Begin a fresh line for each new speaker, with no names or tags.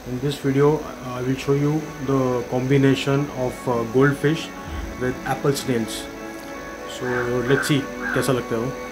In this video I will show you the combination of goldfish with apple snails. So let's see कैसा लगता है वो.